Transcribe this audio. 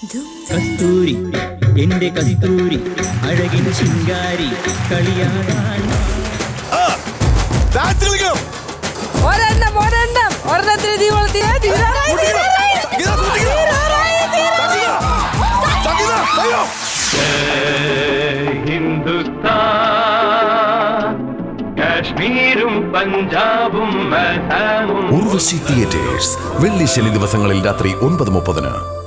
കസ്തൂരി എന്റെ കസ്തൂരി അഴകിൻ ശിങ്കാരി കളിയാടാൻ കാശ്മീരും പഞ്ചാബും ഉർവശി തിയേറ്റേഴ്സ് വെള്ളി ശനി ദിവസങ്ങളിൽ രാത്രി 9:30.